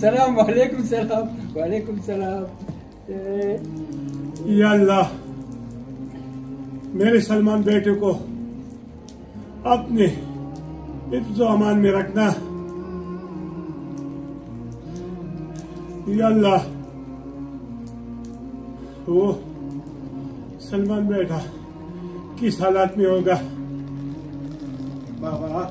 सलाम, वालेकुम सलाम, वालेकुम सलाम। या अल्लाह, मेरे सलमान बेटे को अपने हिफ्ज़ अमान में रखना। या अल्लाह, वो सलमान बेटा किस हालात में होगा। बाबा,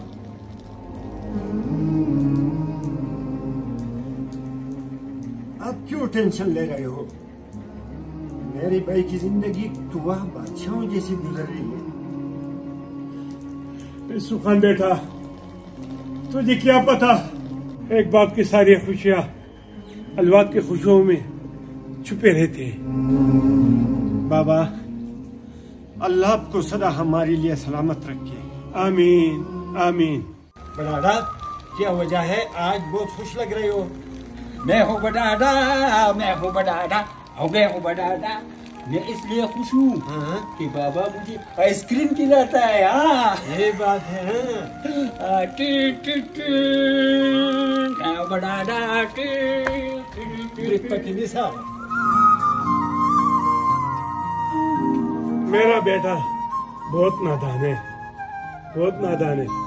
आप क्यों टेंशन ले रहे हो? मेरे भाई की जिंदगी तो वह बादशाहों जैसी गुजर रही है। सुखान बेटा, तुझे क्या पता, एक बाप की सारी खुशियां अलवाद की खुशियों में छुपे रहते हैं। बाबा, अल्लाह आपको सदा हमारे लिए सलामत रखे। आमीन आमीन। बड़ाड़ा, क्या वजह है आज बहुत खुश लग रहे हो? मैं हूँ बड़ाड़ा, मैं हूँ बड़ाड़ा, मैं हूँ बड़ाड़ा। मैं इसलिए खुश हूँ कि बाबा मुझे आइसक्रीम खिलाता है। ये बात है। बड़ाड़ा मेरा बेटा बहुत नादान है, बहुत नादान है।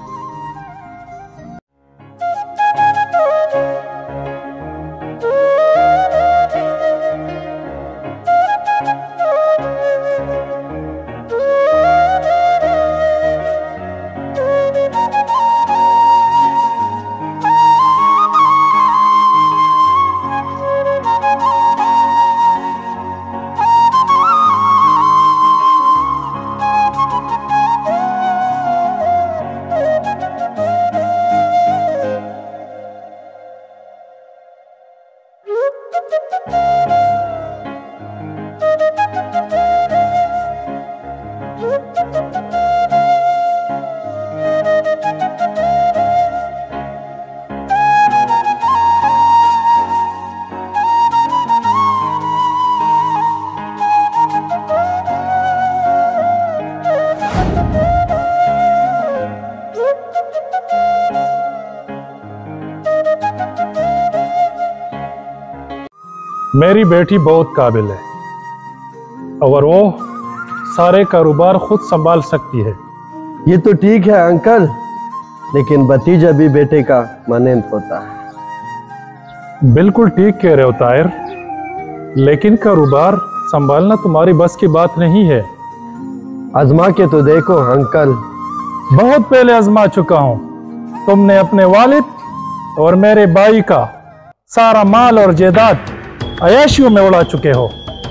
मेरी बेटी बहुत काबिल है और वो सारे कारोबार खुद संभाल सकती है। ये तो ठीक है अंकल, लेकिन भतीजा भी बेटे का मानंद होता है। बिल्कुल ठीक कह रहे हो ताहिर, लेकिन कारोबार संभालना तुम्हारी बस की बात नहीं है। आजमा के तो देखो अंकल। बहुत पहले आजमा चुका हूं। तुमने अपने वालिद और मेरे भाई का सारा माल और जायदाद अयाशियों में उड़ा चुके हो।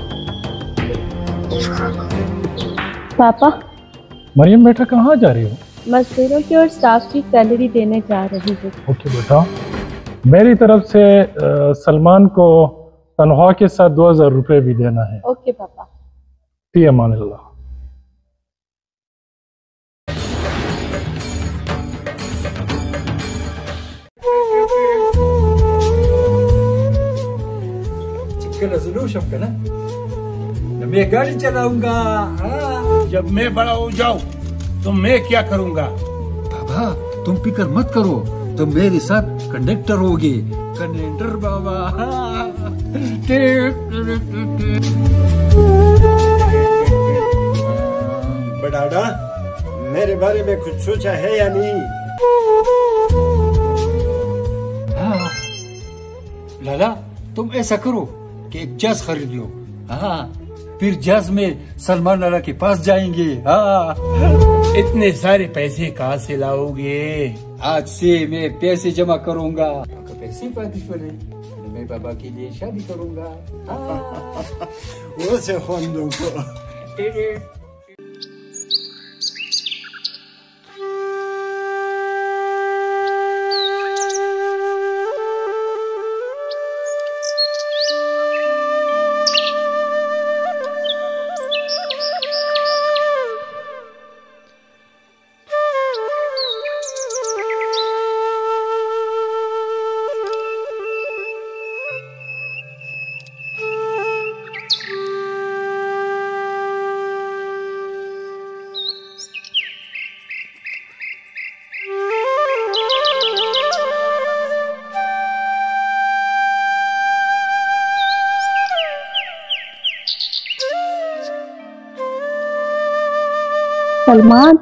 पापा, मरियम बेटा कहाँ जा रही हो? मजदूरों की और स्टाफ की सैलरी देने जा रही हूँ। ओके बेटा, मेरी तरफ से सलमान को तनख्वाह के साथ 2000 रुपए भी देना है। ओके पापा। फी अमानिल्लाह। मैं गाड़ी चलाऊंगा। जब मैं बड़ा हो जाऊं तो मैं क्या करूंगा? बाबा, तुम फिक्र मत करो, तुम मेरे साथ कंडक्टर होगे। कंडक्टर बाबा। बड़ाड़ा, मेरे बारे में कुछ सोचा है या नहीं? लाला, तुम ऐसा करो कि एक जहाज खरीद लो। फिर जहाज में सलमान लाला के पास जाएंगे। इतने सारे पैसे कहाँ से लाओगे? आज से मैं पैसे जमा करूंगा। पैसे पार्टी मैं बाबा के लिए शादी करूंगा। वो से फंदों को। सलमान।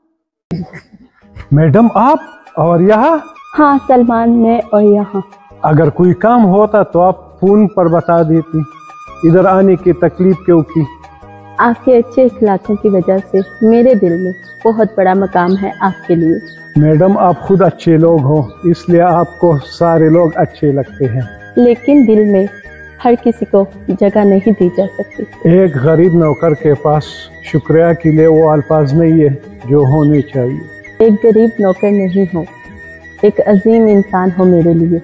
मैडम आप और यहाँ? हाँ सलमान, मैं और यहाँ। अगर कोई काम होता तो आप फोन पर बता देती, इधर आने की तकलीफ क्यों की? आपके अच्छे इखलाकों की वजह से मेरे दिल में बहुत बड़ा मकाम है आपके लिए। मैडम आप खुद अच्छे लोग हो, इसलिए आपको सारे लोग अच्छे लगते हैं। लेकिन दिल में हर किसी को जगह नहीं दी जा सकती। एक गरीब नौकर के पास शुक्रिया के लिए वो अल्फाज नहीं है जो होने चाहिए। एक गरीब नौकर नहीं हो, एक अजीम इंसान हो मेरे लिए।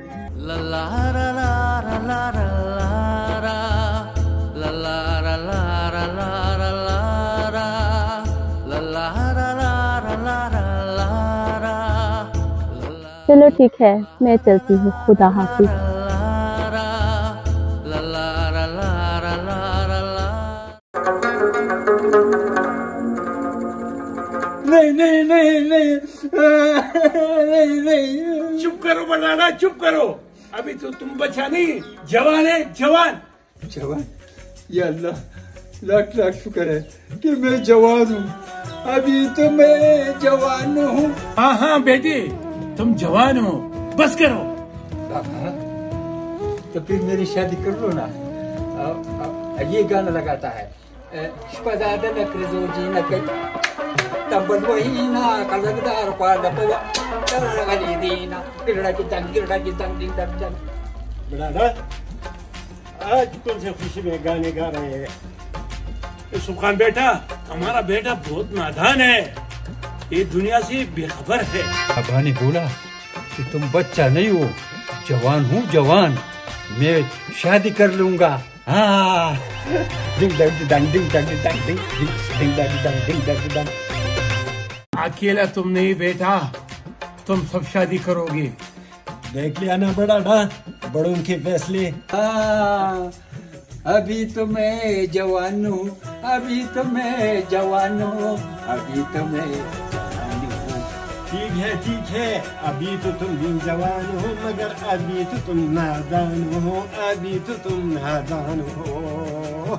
चलो ठीक है, मैं चलती हूँ। खुदा हाफिज। नहीं नहीं नहीं नहीं नहीं नहीं। चुप करो बनाना, चुप करो। अभी तो तुम बच्चा नहीं, जवान है, जवान। जवान? या अल्लाह, लाख लाख शुक्र है कि मैं जवान हूँ। अभी तो मैं जवान हूँ। हाँ हाँ बेटी, तुम जवान हो, बस करो। तो फिर मेरी शादी कर लो ना। ये गाना लगाता है, आज कौन से खुशी में गाने गा रहे हैं? सुखान बेटा, हमारा बेटा बहुत नादान है, ये दुनिया से बेखबर है। अब्बा ने बोला कि तुम बच्चा नहीं हो, जवान हूँ जवान, मैं शादी कर लूंगा। हाँ, डिंग डंग डंग डिंग डंग डंग डिंग डिंग डंग डंग डिंग डंग डंग। अकेला तुम नहीं बेटा, तुम सब शादी करोगे। देख लिया ना बड़ा ना, बड़ों के फैसले। हाँ, अभी तो मैं जवान हूँ, अभी तो मैं जवान हूँ, अभी तो मैं जवान हूँ। ठीक है, अभी तो तुम भी जवान हो, मगर अभी तो तुम नादान हो, अभी तो तुम नादान हो।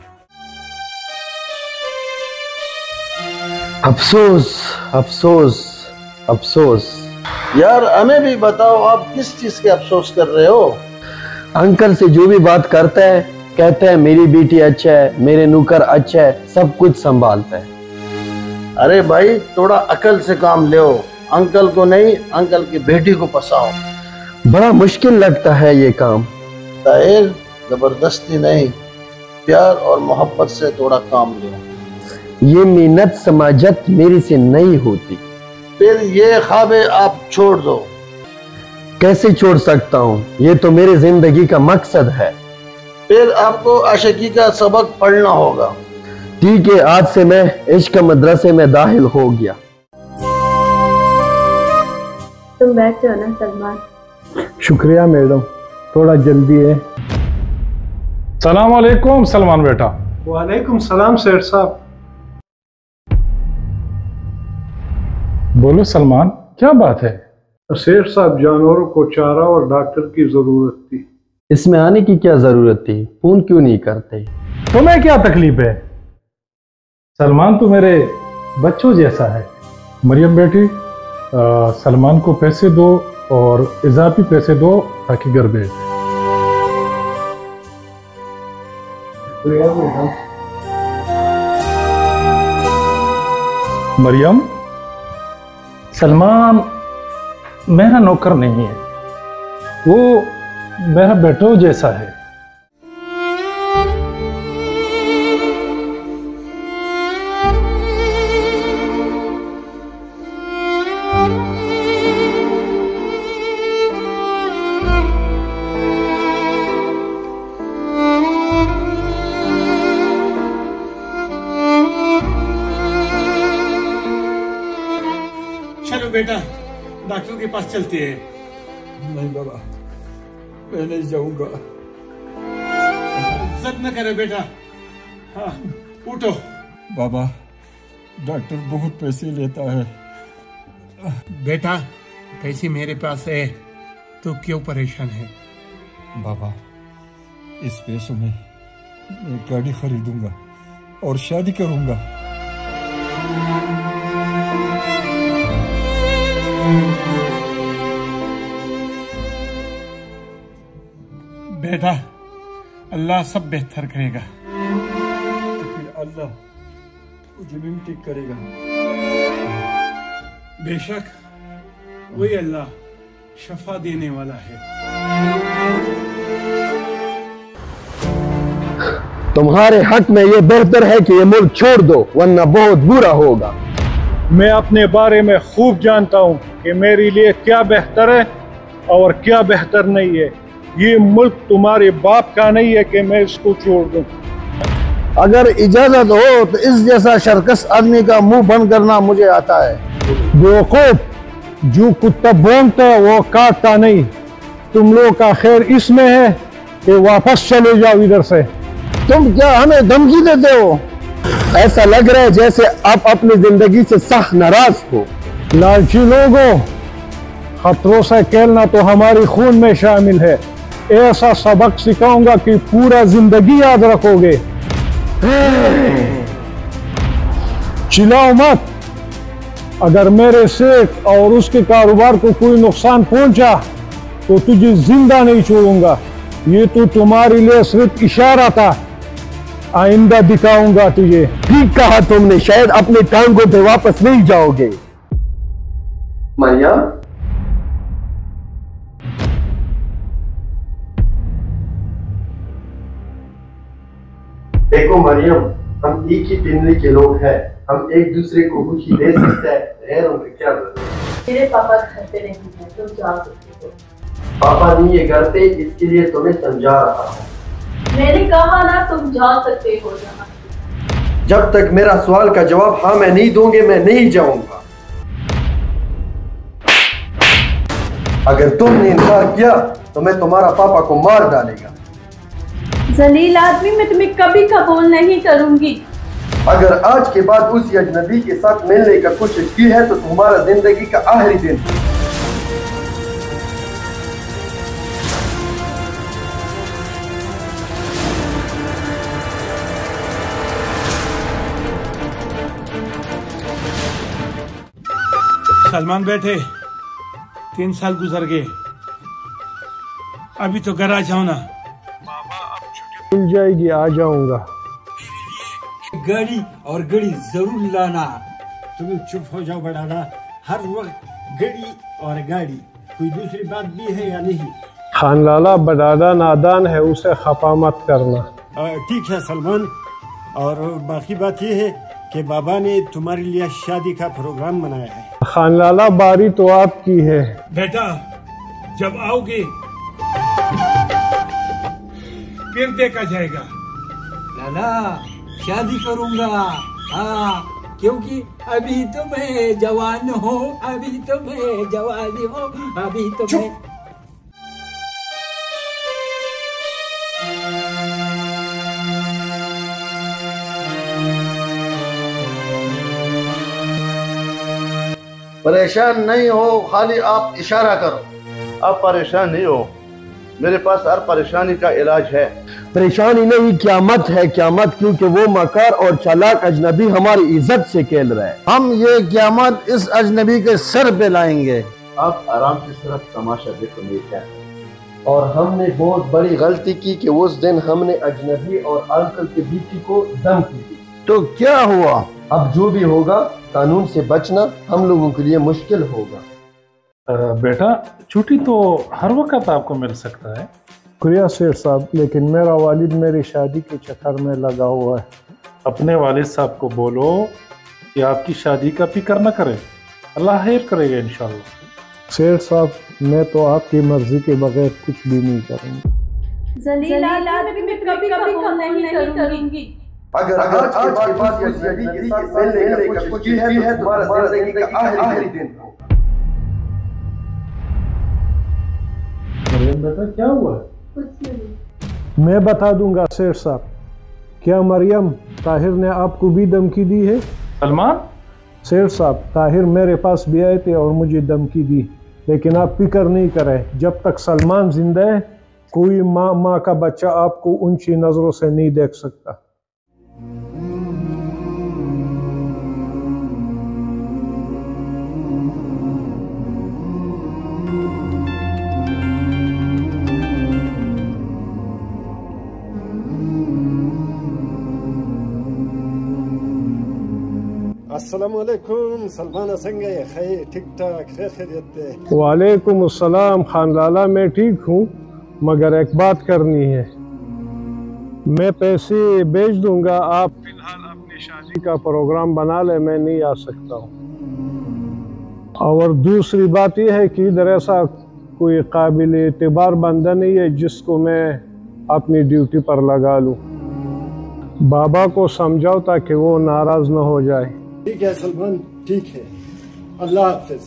अफसोस अफसोस अफसोस। यार हमें भी बताओ, आप किस चीज के अफसोस कर रहे हो? अंकल से जो भी बात करता है, कहते हैं मेरी बेटी अच्छा है, मेरे नौकर अच्छा है, सब कुछ संभालता है। अरे भाई थोड़ा अकल से काम ले, अंकल को नहीं, अंकल की बेटी को फंसाओ। बड़ा मुश्किल लगता है ये काम। ताहिर, जबरदस्ती नहीं, प्यार और मोहब्बत से थोड़ा काम लो। ये मेहनत समाजत मेरी से नहीं होती। फिर ये ख्वाबे आप छोड़ दो। कैसे छोड़ सकता हूँ, ये तो मेरी जिंदगी का मकसद है। फिर आपको आशिकी का सबक पढ़ना होगा। ठीक है, आज से मैं इश्क मदरसे में दाखिल हो गया। तुम बैठ जाओ ना सलमान। शुक्रिया मैडम, थोड़ा जल्दी है। सलाम अलैकुम सलमान बेटा। वालेकुम सलाम सेठ साहब। बोलो सलमान, क्या बात है? सेठ साहब, जानवरों को चारा और डॉक्टर की जरूरत थी। इसमें आने की क्या जरूरत थी? फोन क्यों नहीं करते? तुम्हें क्या तकलीफ है? सलमान तो मेरे बच्चों जैसा है। मरियम बेटी, सलमान को पैसे दो और इजाफी पैसे दो ताकि घर भेज। मरियम, सलमान मेरा नौकर नहीं है, वो मेरा बेटो जैसा है। चलो बेटा, डॉक्टर के पास चलते हैं। नहीं बाबा, मैं नहीं जाऊंगा। जिद न करे बेटा। हाँ, उठो। बाबा, डॉक्टर बहुत पैसे लेता है। बेटा, पैसे मेरे पास है, तो क्यों परेशान है? बाबा, इस पैसों में मैं गाड़ी खरीदूंगा और शादी करूंगा। बेटा, अल्लाह सब बेहतर करेगा। तो फिर अल्लाह तुझे भी ठीक करेगा। बेशक वही अल्लाह शफा देने वाला है। तुम्हारे हक में ये बेहतर है कि ये मुल्क छोड़ दो, वरना बहुत बुरा होगा। मैं अपने बारे में खूब जानता हूँ कि मेरे लिए क्या बेहतर है और क्या बेहतर नहीं है। ये मुल्क तुम्हारे बाप का नहीं है कि मैं इसको छोड़ दूं। अगर इजाजत हो तो इस जैसा शरकस आदमी का मुंह बंद करना मुझे आता है। बेवकूफ, जो कुत्ता भौंकता है वो काटता नहीं। तुम लोग का खैर इसमें है कि वापस चले जाओ इधर से। तुम क्या हमें धमकी देते हो? ऐसा लग रहा है जैसे आप अपनी जिंदगी से सख्त नाराज हो। लालची लोगों, खतरों से खेलना तो हमारी खून में शामिल है। ऐसा सबक सिखाऊंगा कि पूरा जिंदगी याद रखोगे। चिल्लाओ मत। अगर मेरे सेठ और उसके कारोबार को कोई नुकसान पहुंचा तो तुझे जिंदा नहीं छोड़ूंगा। ये तो तुम्हारे लिए सिर्फ इशारा था, आइंदा दिखाऊंगा तुझे। ठीक कहा तुमने, शायद अपने टांगों पे वापस नहीं जाओगे। मरियम, देखो मरियम, हम एक ही पिंजरे के लोग हैं। हम एक दूसरे को खुशी दे सकते हैं, गैरों की क्या जरूरत है? मेरे पापा घर पे नहीं है, तुम जा सकते हो। पापा नहीं है घर पे, इसके लिए तुम्हें समझा रहा हूँ। मैंने कहा ना तुम जा सकते हो जहाँ। जब तक मेरा सवाल का जवाब हाँ मैं नहीं दूंगी, मैं नहीं जाऊंगा। अगर तुमने इनकार किया तो मैं तुम्हारा पापा को मार डालेगा। जलील आदमी, मैं तुम्हें कभी कबूल नहीं करूंगी। अगर आज के बाद उस अजनबी के साथ मिलने का कोशिश की है तो तुम्हारा जिंदगी का आखिरी दिन। सलमान बैठे, 3 साल गुजर गए, अभी तो घर आ जाओ ना। मिल जाएगी, आ जाऊंगा। गाड़ी और घड़ी जरूर लाना। तुम चुप हो जाओ बड़ाना, हर वक्त घड़ी और गाड़ी, कोई दूसरी बात भी है या नहीं? खान लाला बड़ादा नादान है, उसे खफा मत करना। ठीक है सलमान, और बाकी बात यह है कि बाबा ने तुम्हारे लिए शादी का प्रोग्राम बनाया है। खान लाला, बारी तो आपकी है। बेटा, जब आओगे फिर देखा जाएगा। लाला, शादी करूंगा। हाँ, क्योंकि अभी तो मैं जवान हूँ, अभी तो मैं जवान हूँ, अभी तो मैं। परेशान नहीं हो, खाली आप इशारा करो। आप परेशान नहीं हो, मेरे पास हर परेशानी का इलाज है। परेशानी नहीं, क़यामत है, क़यामत, क्योंकि वो मकार और चालाक अजनबी हमारी इज्जत से खेल रहा है। हम ये क़यामत इस अजनबी के सर पे लाएंगे। आप आराम से सिर्फ तमाशा देखो मेरे क्या। और हमने बहुत बड़ी गलती की कि उस दिन हमने अजनबी और अंकल की बेटी को धमकी दी। तो क्या हुआ? अब जो भी होगा, कानून से बचना हम लोगों के लिए मुश्किल होगा। बेटा, छुट्टी तो हर वक्त आपको मिल सकता है। शुक्रिया शेर साहब, लेकिन मेरा वालिद मेरी शादी के चक्कर में लगा हुआ है। अपने वालिद साहब को बोलो कि आपकी शादी का फिक्र न करे, अल्लाह खैर करेगा इंशाल्लाह। शेर साहब, मैं तो आपकी मर्जी के बगैर कुछ भी नहीं करूँगा। जलील आदमी, मैं कभी कबूल नहीं करूंगी। अगर आज के बाद ये अजनबी के साथ मिलने का कोशिश की है तो तुम्हारा जिंदगी का आखिरी दिन होगा। मरियम बेटा, क्या हुआ? कुछ नहीं। मैं बता दूंगा शेर साहब। क्या मरियम, ताहिर ने आपको भी धमकी दी है? सलमान? शेर साहब, ताहिर मेरे पास भी आए थे और मुझे धमकी दी, लेकिन आप फिक्र नहीं करें। जब तक सलमान जिंदा है, कोई माँ का बच्चा आपको ऊंची नजरों से नहीं देख सकता। अस्सलामुअलैकुम सलमान संगे खैर ठीक ठाक खैर खैरियत। वालेकुम अस्सलाम खान लाला, मैं ठीक हूँ मगर एक बात करनी है। मैं पैसे भेज दूंगा, आप फिलहाल अपनी शादी का प्रोग्राम बना ले, मैं नहीं आ सकता हूँ। और दूसरी बात यह है कि इधर ऐसा कोई काबिल एतबार बंदा नहीं है जिसको मैं अपनी ड्यूटी पर लगा लूँ। बाबा को समझाओ ताकि वो नाराज न हो जाए। ठीक है सलमान, ठीक है, अल्लाह हाफिज।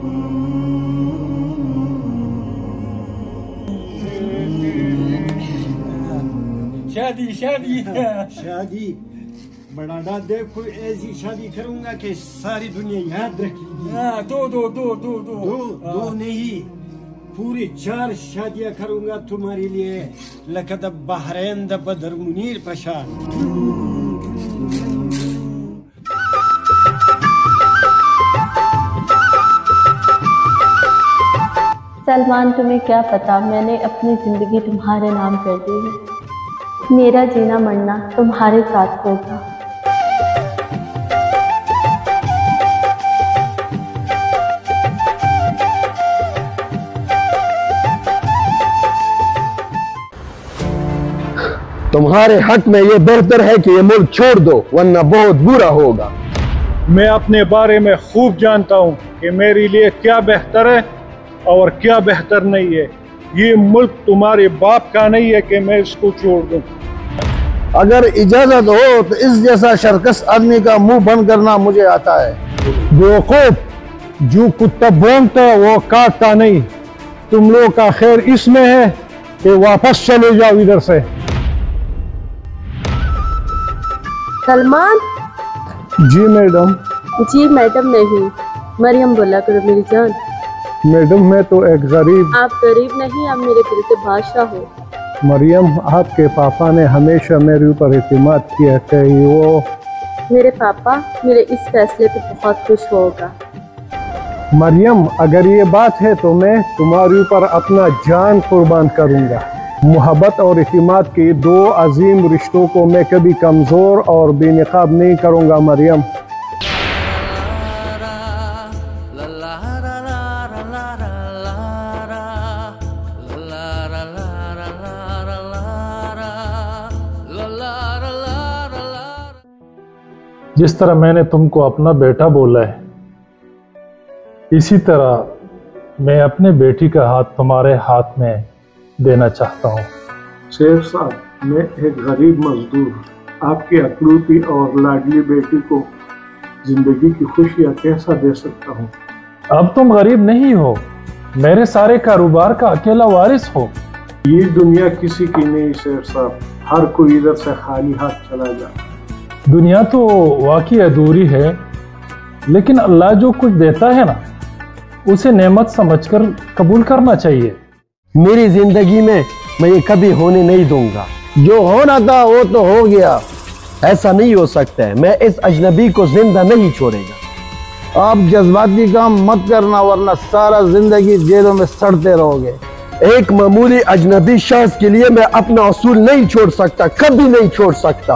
शादी शादी शादी बड़ा देख, कोई ऐसी शादी करूंगा कि सारी दुनिया याद रखेगी। दो नहीं, पूरी 4 शादियां करूंगा तुम्हारे लिए। लकद बहरैन द बदर मुनीर पशान। सलमान, तुम्हें क्या पता, मैंने अपनी जिंदगी तुम्हारे नाम कर दी है। मेरा जीना मरना तुम्हारे साथ होगा। तुम्हारे हक में ये बेहतर है कि ये मुल्क छोड़ दो, वरना बहुत बुरा होगा। मैं अपने बारे में खूब जानता हूँ कि मेरे लिए क्या बेहतर है और क्या बेहतर नहीं है। ये मुल्क तुम्हारे बाप का नहीं है कि मैं इसको छोड़ दूं। अगर इजाजत हो तो इस जैसा शर्कस आदमी का मुंह बंद करना मुझे आता है। बेवकूफ, जो कुत्ता भौंकता है वो काटता नहीं। तुम लोग का खैर इसमें है कि वापस चले जाओ इधर से। सलमान। जी मैडम। जी मैडम नहीं, मरियम बोला करो मेरी जान। मैडम मैं तो एक गरीब। आप गरीब नहीं, आप मेरे दिल के बादशाह हो। मरियम, आपके पापा ने हमेशा मेरे ऊपर एतमाद किया कि वो। मेरे पापा मेरे इस फैसले पे बहुत खुश होगा। मरियम, अगर ये बात है तो मैं तुम्हारे ऊपर अपना जान कुर्बान करूंगा। मोहब्बत और एतमाद के 2 अजीम रिश्तों को मैं कभी कमजोर और बेनकाब नहीं करूंगा मरियम। जिस तरह मैंने तुमको अपना बेटा बोला है, इसी तरह मैं अपने बेटी का हाथ तुम्हारे हाथ में देना चाहता हूँ। शेर साहब, मैं एक गरीब मजदूर आपकी अकलौती और लाडली बेटी को जिंदगी की खुशियाँ कैसा दे सकता हूँ। अब तुम गरीब नहीं हो, मेरे सारे कारोबार का अकेला वारिस हो। ये दुनिया किसी की नहीं शेर साहब, हर कोई इधर से खाली हाथ चला जाता। दुनिया तो वाकई अधूरी है, लेकिन अल्लाह जो कुछ देता है ना, उसे नेमत समझकर कबूल करना चाहिए। मेरी जिंदगी में मैं ये कभी होने नहीं दूंगा। जो होना था वो तो हो गया, ऐसा नहीं हो सकता है। मैं इस अजनबी को जिंदा नहीं छोड़ेगा। आप जज्बाती काम मत करना, वरना सारा जिंदगी जेलों में सड़ते रहोगे। एक मामूली अजनबी शख्स के लिए मैं अपना असूल नहीं छोड़ सकता, कभी नहीं छोड़ सकता।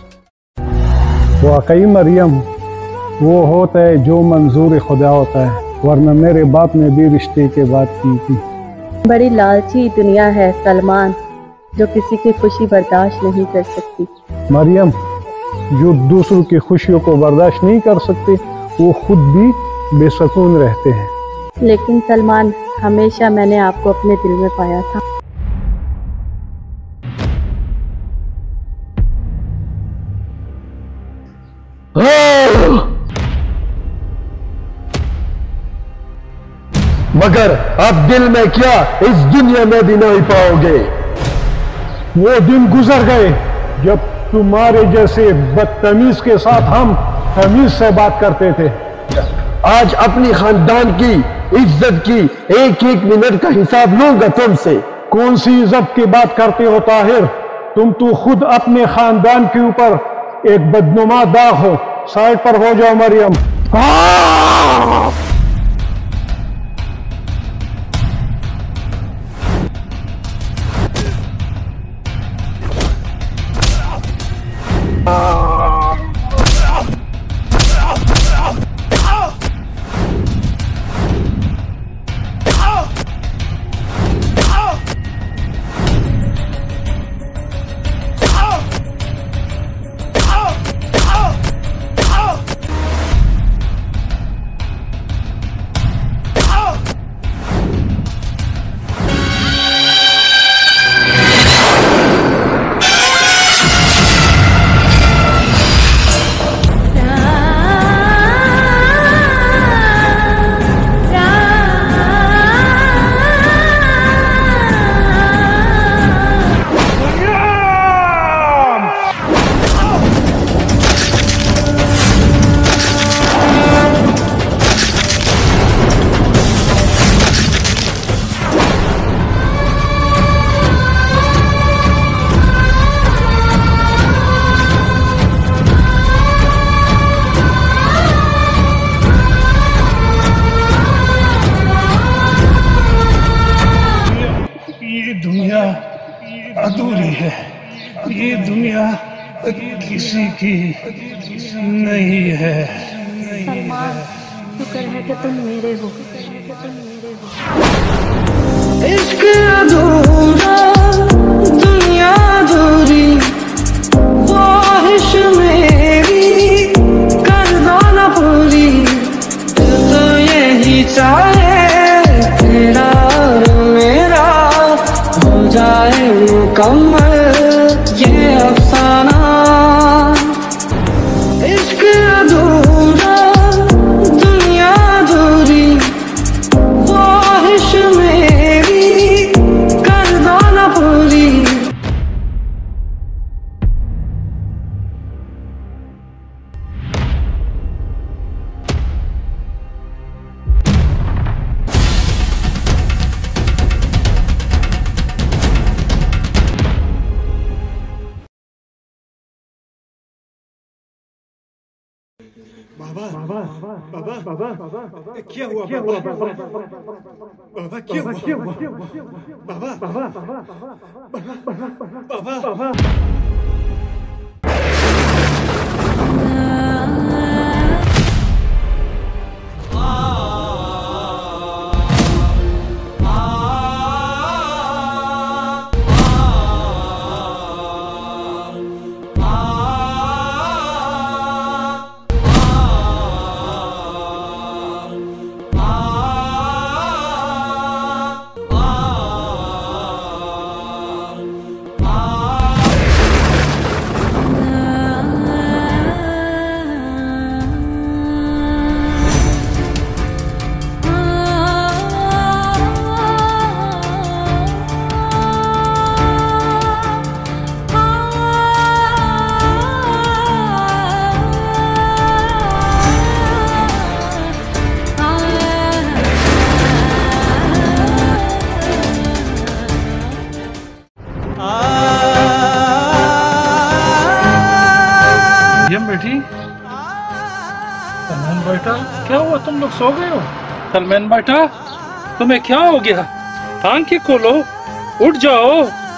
वाकई मरियम, वो होता है जो मंजूर खुदा होता है, वरना मेरे बाप ने भी रिश्ते की बात की थी। बड़ी लालची दुनिया है सलमान, जो किसी की खुशी बर्दाश्त नहीं कर सकती। मरियम, जो दूसरों की खुशियों को बर्दाश्त नहीं कर सकते, वो खुद भी बेसकून रहते हैं। लेकिन सलमान, हमेशा मैंने आपको अपने दिल में पाया था। मगर अब दिल में क्या, इस दुनिया में भी नहीं पाओगे। वो दिन गुजर गए जब तुम्हारे जैसे बदतमीज के साथ हम तमीज से बात करते थे। आज अपनी खानदान की इज्जत की एक एक मिनट का हिसाब लूंगा तुमसे। कौन सी इज्जत की बात करते हो ताहिर? तुम तो खुद अपने खानदान के ऊपर एक बदनुमा दाग हो। साइड पर हो जाओ मरियम। अधूरी है। ये दुनिया किसी की नहीं है। सलमान, शुक्र है कि तुम मेरे हो। इश्क अधूरा, दुनिया अधूरी, ख्वाहिश मेरी कर दो न पूरी। तो यही चाहे तेरा और मेरा हो जाए मुकम्मल ये अफसाना। इश्क अधूरा, दुनिया अधूरी, ख्वाहिश मेरी कर दो न पूरी। क्या हुआ बाबा? बाबा क्या हुआ? बाबा बाबा बाबा बेटी, सलमान बेटा, क्या हुआ? तुम लोग सो गए हो? सलमान बेटा, तुम्हें क्या हो गया? आंखें खोलो, उठ जाओ।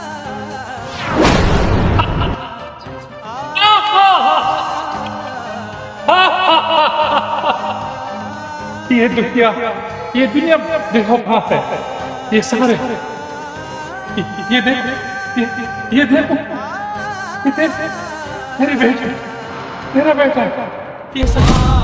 ये दुनिया बेवफा है। ये सारे ये देख, ये देखो, ये देख, मेरी बेटी, मेरा बेटा, ये सब